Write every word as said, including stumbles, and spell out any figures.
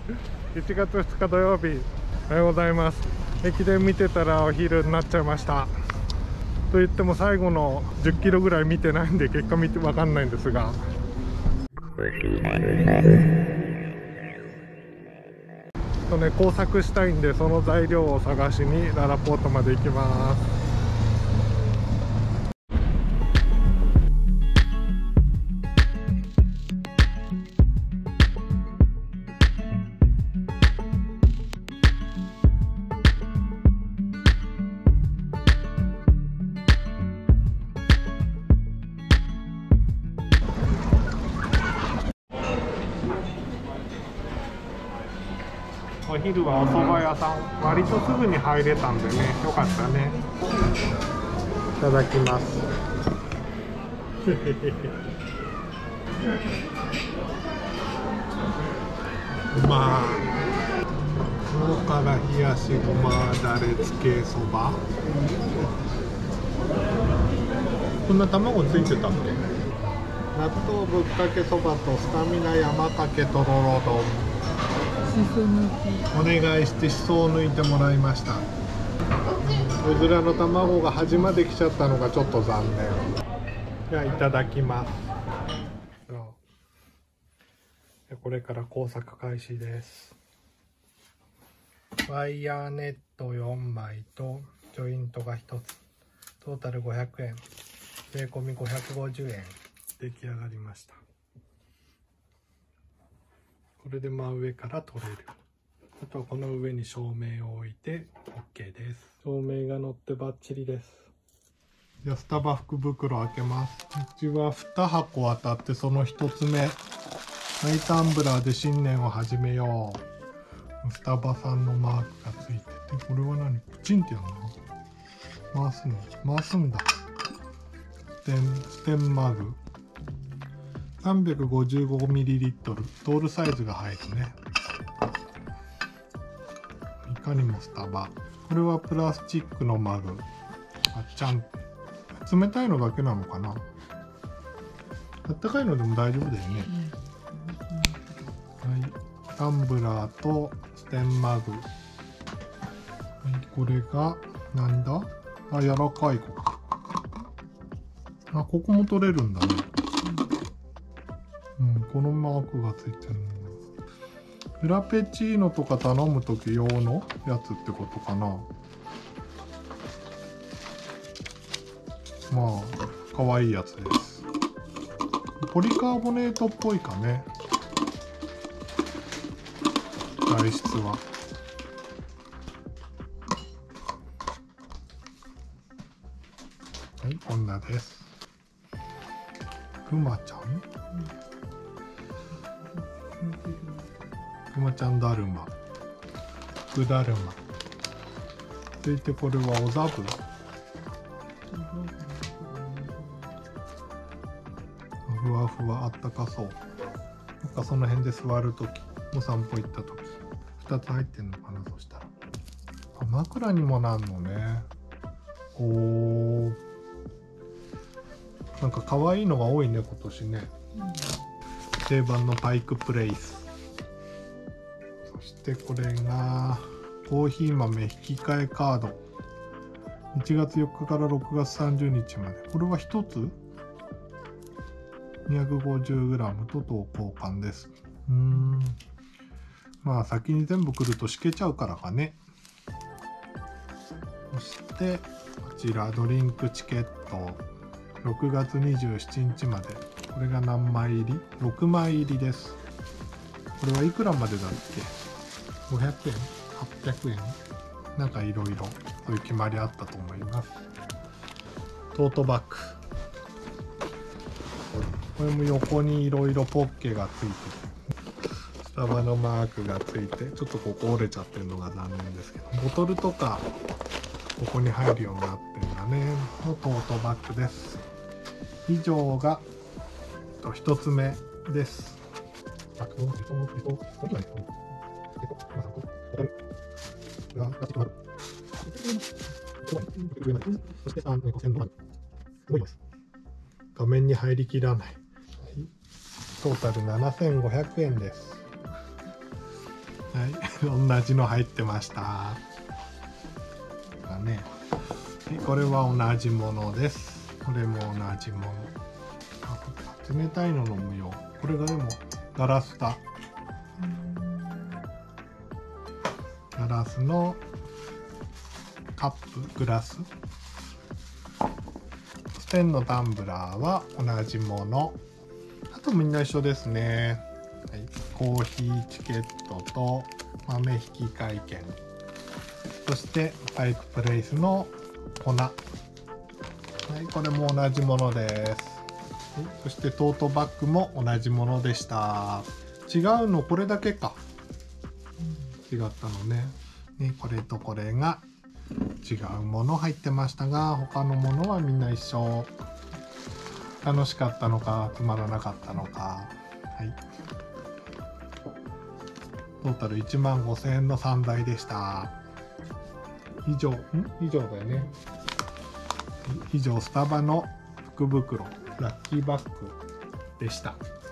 いちがつふつか土曜日、おはようございます。駅伝見てたらお昼になっちゃいました。と言っても最後のじゅっキロぐらい見てないんで結果見てわかんないんですが、とね、工作したいんでその材料を探しにララポートまで行きます。お昼はお蕎麦屋さん、割とすぐに入れたんでね、よかったね。いただきます。うまい。そこから冷やしごまだれつけそば。こんな卵ついてたっけ？納豆ぶっかけそばとスタミナ山かけとろろ丼。お願いしてしそを抜いてもらいました。うずらの卵が端まで来ちゃったのがちょっと残念。じゃあいただきます。これから工作開始です。ワイヤーネットよんまいとジョイントがひとつ、トータルごひゃくえん、税込みごひゃくごじゅうえん。出来上がりました。これで真上から取れる。あとはこの上に照明を置いて OK です。照明が乗ってバッチリです。じゃあスタバ福袋開けます。うちはにはこ当たってそのひとつめ。マイタンブラーで新年を始めよう。スタバさんのマークがついてて、これは何？プチンってやるの？回すの？回すんだ。ステン、ステンマグ。さんびゃくごじゅうごミリリットル、トールサイズが入るね。いかにもスタバ。これはプラスチックのマグ。あちゃん、冷たいのだけなのかな。あったかいのでも大丈夫だよね。はい、タンブラーとステンマグ。はい、これがなんだ？あ、柔らかい子か。あ、ここも取れるんだね。うん、このマークがついてるの。フラペチーノとか頼む時用のやつってことかな。まあ可愛いやつです。ポリカーボネートっぽいかね、材質は。はい、こんなです。くまちゃん、くまちゃんだるま、くだるま。続いてこれはお座布。ふわふわあったかそう。なんかその辺で座るとき、お散歩行ったとき、ふたつ入ってんのかな。そしたらあ、枕にもなんのね。おー、なんか可愛いのが多いね今年ね。定番のパイクプレイス。そしてこれがコーヒー豆引き換えカード。いちがつよっかからろくがつさんじゅうにちまで。これはひとつにひゃくごじゅうグラム と等交換です。うーん。まあ先に全部来るとしけちゃうからかね。そしてこちらドリンクチケット。ろくがつにじゅうしちにちまで。これが何枚入り？ ろく 枚入りです。これはいくらまでだっけ？ごひゃくえん？ はっぴゃくえん？なんかいろいろそういう決まりあったと思います。トートバッグ。これも横にいろいろポッケがついてて、スタバのマークがついて、ちょっとここ折れちゃってるのが残念ですけど、ボトルとかここに入るようになってんだね。のトートバッグです。以上がひとつめです。画面に入りきらない。トータルななせんごひゃくえんです。 同じの入ってましただね。これは同じものです。これも同じもの。あ、冷たいの飲むよ。これがでもガラスだ。ガラスのカップ、グラス。ステンのタンブラーは同じもの。あとみんな一緒ですね。はい、コーヒーチケットと豆引き換券、そしてパイクプレイスの粉、はい、これも同じものです。はい、そしてトートバッグも同じものでした。違うのこれだけか。違ったのね。ね、これとこれが違うもの入ってましたが、他のものはみんな一緒。楽しかったのかつまらなかったのか。はい、トータルいちまんごせんえんのさんだいでした。以上、ん以上だよね。以上、スタバの福袋ラッキーバッグでした。